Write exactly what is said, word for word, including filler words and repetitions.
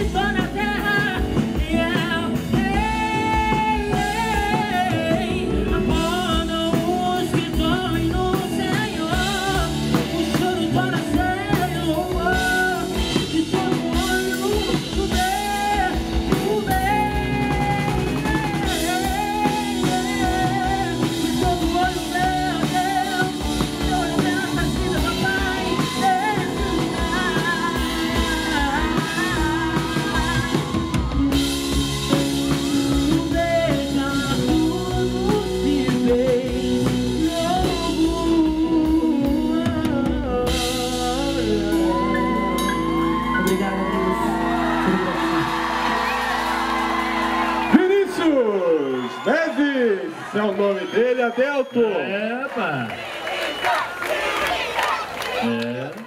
estou na terra e eu ei, acordam os que dormem no Senhor. O choro do nascer, o louvor de todo olho no ver, no ver, de todo olho ver Deus, eu olho nessa vida, papai, obrigado, Deus. Vinícius Neves é o nome dele, Adelto. Epa! É.